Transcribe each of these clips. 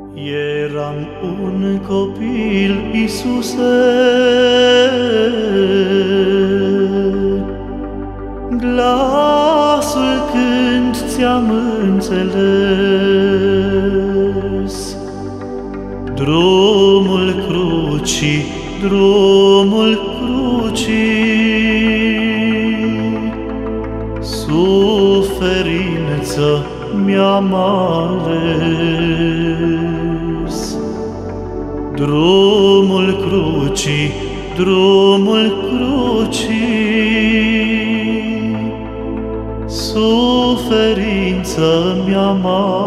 Eram un copil, Iisuse, glasul când ți-am înțeles. Drumul crucii, drumul crucii, suferință mi-am ales. Drumul crucii, drumul crucii, suferință mi-am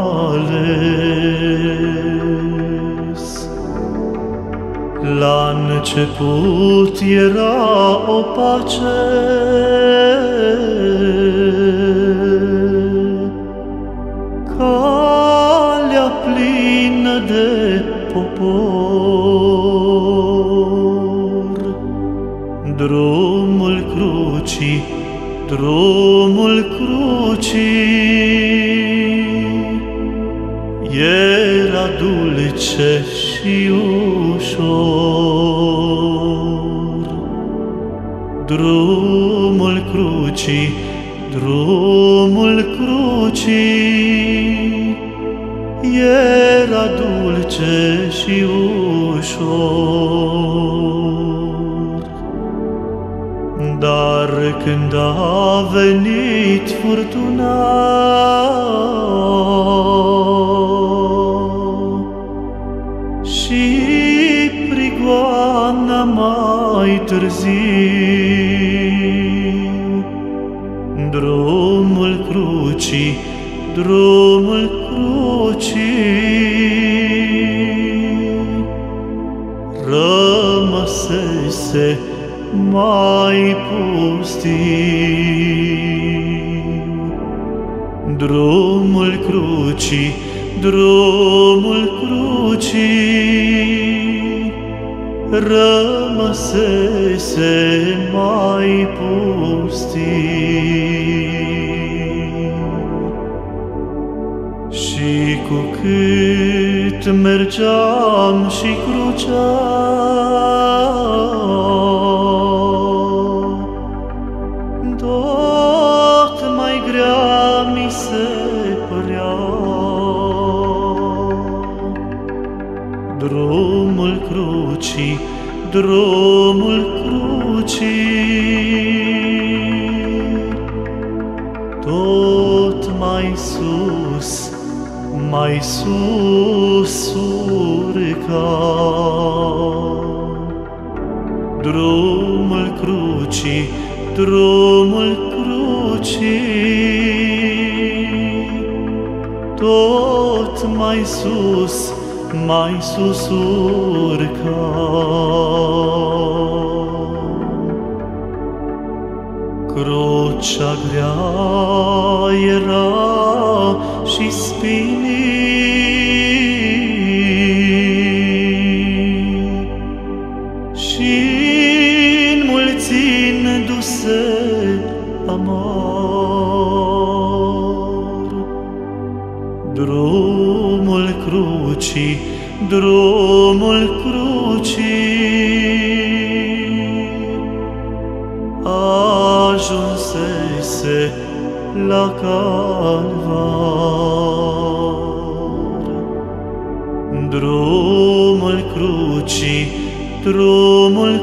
ales. La început era o pace, calea plină de popor. Drumul crucii, drumul crucii, era dulce și ușor. Drumul crucii, drumul crucii, era dulce și ușor. Dar când a venit furtuna și prigoana mai târziu, drumul crucii, drumul crucii, rămăsese mai pustiu. Drumul crucii, drumul crucii, rămăsese mai pustiu. Și cu cât mergeam și crucea, tot mai grea mi se părea. Drumul crucii, drumul crucii, tot mai sus, mai sus urca. Drumul crucii, drumul crucii, tot mai sus urca. Crucea grea era și spinii, și înmulțindu-se amar. Drumul crucii, drumul crucii, ajunsese la calvar. Drumul crucii, drumul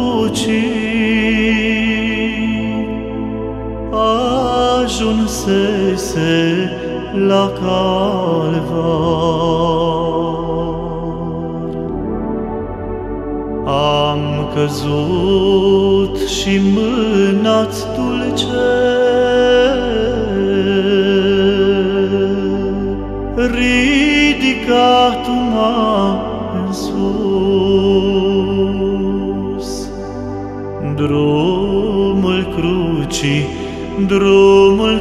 crucii, ajunsese la calvar. Am căzut și mâna-ți dulce ridicat-mă în sus. Drumul crucii, drumul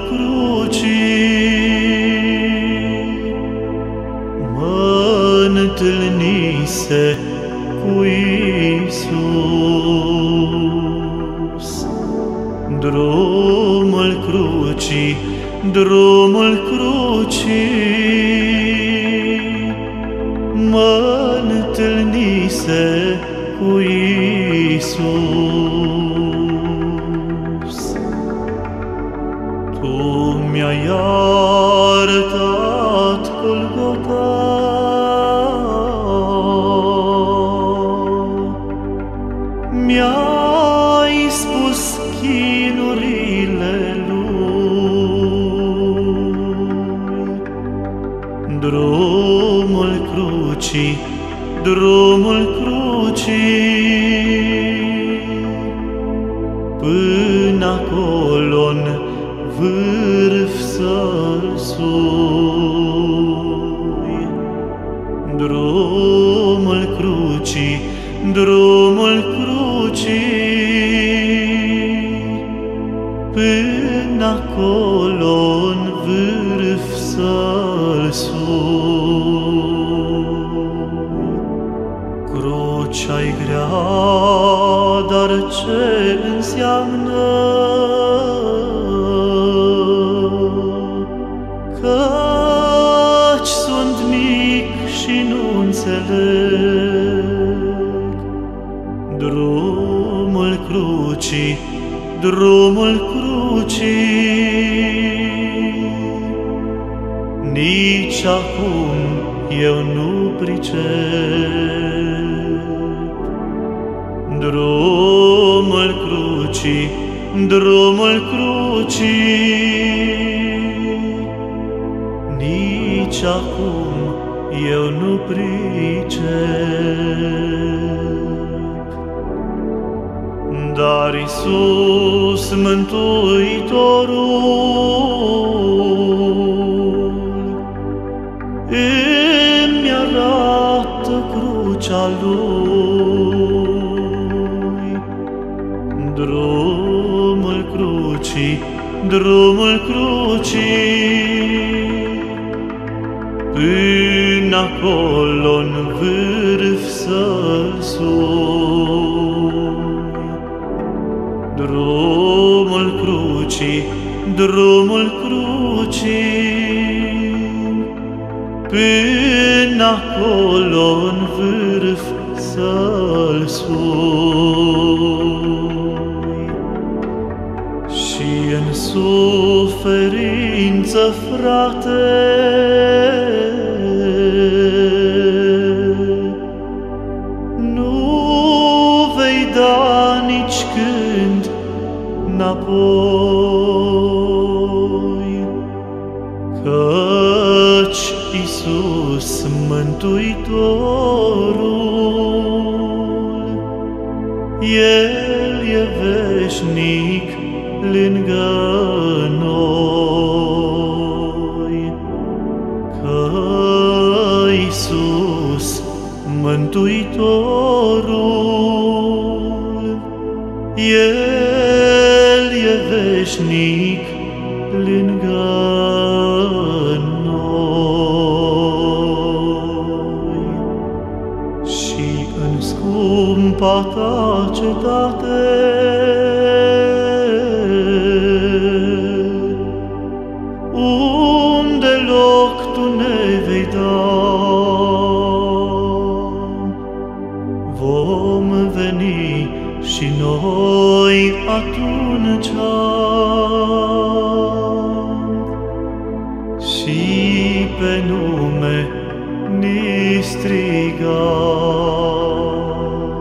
crucii, mă întâlnise cu Iisus. Drumul crucii, drumul crucii, cruce cu Iisus. Tu mi-ai arătat Golgota, mi-ai spus chinurile Lui. Drumul crucii, drumul crucii, până acolo-n vârf să-l sui. Drumul crucii, drumul crucii, până acolo-n vârf să-l sui. Crucea-i grea, dar ce înseamnă? Căci sunt mic și nu înțeleg. Drumul crucii, drumul crucii, nici acum eu nu pricep. Drumul crucii, drumul crucii, nici acum eu nu pricep. Dar Iisus Mântuitorul îmi arată crucea Lui. Drumul crucii, drumul crucii, până acolo-n vârf să-l sui. Drumul crucii, drumul crucii, până acolo-n vârf să-l sui. Și în suferință, frate, nu vei da nici când înapoi, căci Iisus Mântuitorul, El e veșnic lângă noi, că Iisus Mântuitorul, El e veșnic lângă noi. Și în scumpa ta cetate, unde loc tu ne vei da, vom veni și noi atunci și pe nume ni strigăm.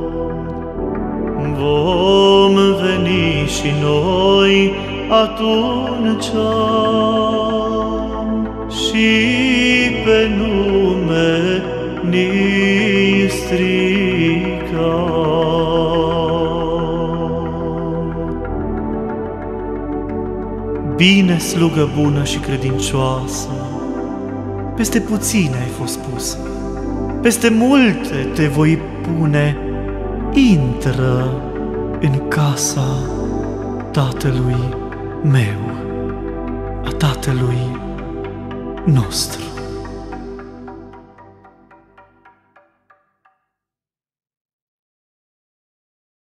Vom veni și noi atunci și pe nume ni strigăm. Bine, slugă bună și credincioasă, peste puține ai fost pus, peste multe te voi pune, intră în casa Tatălui meu, a Tatălui nostru.